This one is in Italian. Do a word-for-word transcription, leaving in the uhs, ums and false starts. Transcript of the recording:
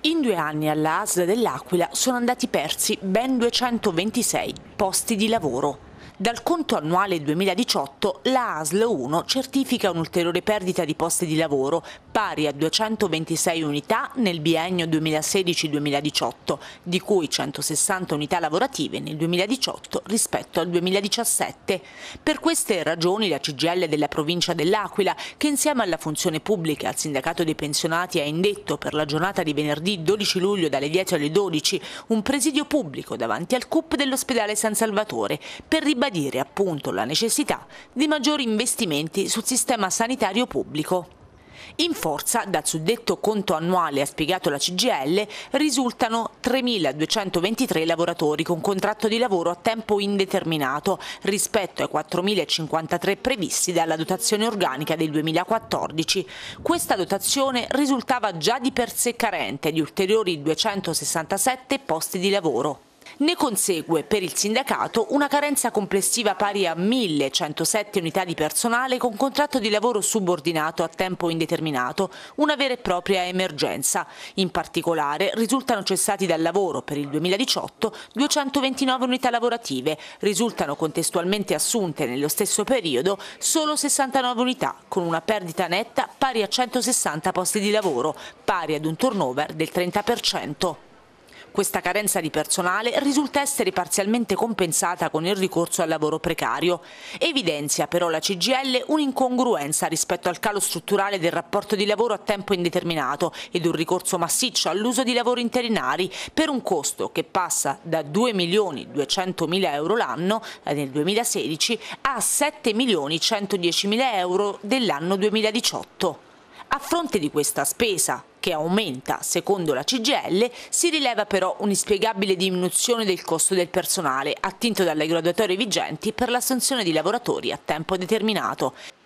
In due anni alla A S L dell'Aquila sono andati persi ben duecentoventisei posti di lavoro. Dal conto annuale duemiladiciotto la A S L uno certifica un'ulteriore perdita di posti di lavoro pari a duecentoventisei unità nel biennio duemilasedici duemiladiciotto, di cui centosessanta unità lavorative nel duemiladiciotto rispetto al duemiladiciassette. Per queste ragioni la C G I L della provincia dell'Aquila, che insieme alla funzione pubblica e al sindacato dei pensionati ha indetto per la giornata di venerdì dodici luglio dalle dieci alle dodici un presidio pubblico davanti al C U P dell'ospedale San Salvatore per ribadire appunto la necessità di maggiori investimenti sul sistema sanitario pubblico. In forza, dal suddetto conto annuale, ha spiegato la C G I L, risultano tremiladuecentoventitré lavoratori con contratto di lavoro a tempo indeterminato rispetto ai quattromilacinquantatré previsti dalla dotazione organica del duemilaquattordici. Questa dotazione risultava già di per sé carente di ulteriori duecentosessantasette posti di lavoro. Ne consegue per il sindacato una carenza complessiva pari a millecentosette unità di personale con contratto di lavoro subordinato a tempo indeterminato, una vera e propria emergenza. In particolare risultano cessati dal lavoro per il duemiladiciotto duecentoventinove unità lavorative, risultano contestualmente assunte nello stesso periodo solo sessantanove unità, con una perdita netta pari a centosessanta posti di lavoro, pari ad un turnover del trenta per cento. Questa carenza di personale risulta essere parzialmente compensata con il ricorso al lavoro precario. Evidenzia però la C G I L un'incongruenza rispetto al calo strutturale del rapporto di lavoro a tempo indeterminato ed un ricorso massiccio all'uso di lavori interinari per un costo che passa da due milioni duecentomila euro l'anno nel duemilasedici a sette milioni centodiecimila euro dell'anno duemiladiciotto. A fronte di questa spesa, che aumenta secondo la C G I L, si rileva però un'inspiegabile diminuzione del costo del personale attinto dalle graduatorie vigenti per l'assunzione di lavoratori a tempo determinato.